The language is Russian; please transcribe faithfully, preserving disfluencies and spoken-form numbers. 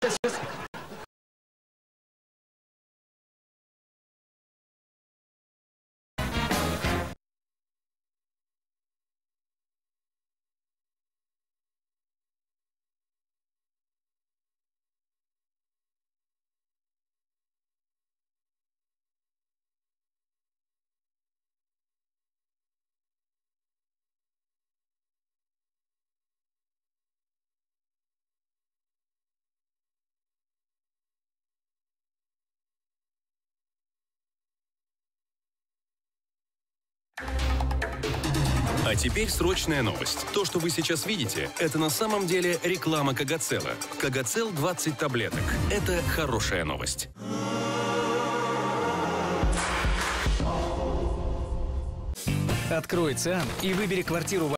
А теперь срочная новость. То, что вы сейчас видите, это на самом деле реклама Кагацела. Кагацел двадцать таблеток. Это хорошая новость. Открой ЦИАН и выбери квартиру в